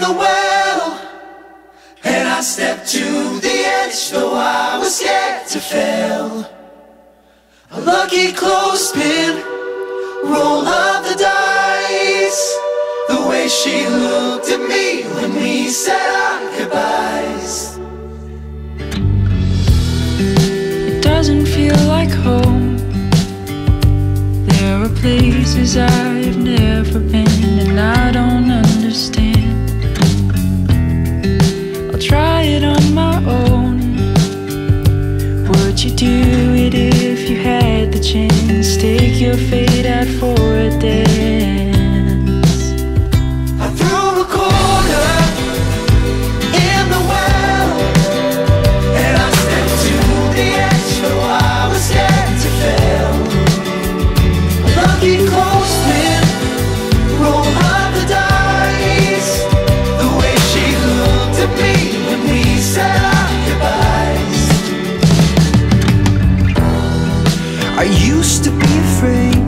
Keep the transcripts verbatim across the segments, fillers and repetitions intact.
the well, and I stepped to the edge, though I was scared to fail. A lucky clothespin, roll of the dice, the way she looked at me when we said our goodbyes. It doesn't feel like home. There are places I've never been and I don't understand. I'll try it on my own. Would you do it if you had the chance? Take your fate out for a dance. I threw a quarter in the well, and I stepped to the edge, though I was scared to fail. A lucky clothespin, roll of the dice, the way she looked at me when we said our goodbyes. I used to be afraid,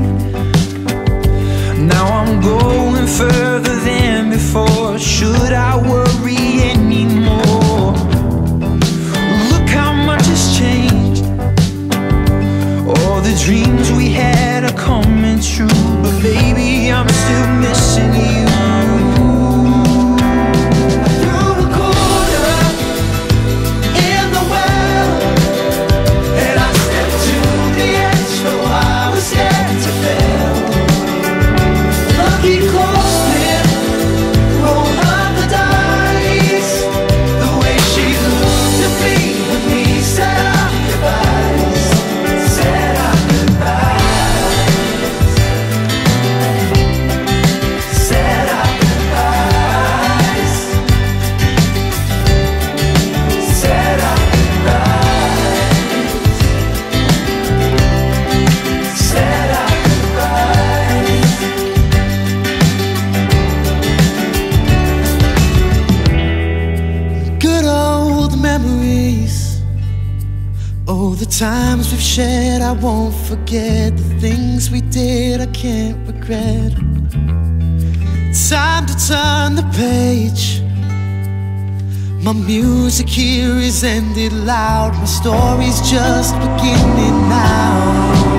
now I'm going further than before. Should I worry anymore? Look how much has changed. All the dreams we had are coming true, but baby, I'm still missing you. Oh, the times we've shared, I won't forget. The things we did, I can't regret. Time to turn the page. My music here is ended loud. My story's just beginning now.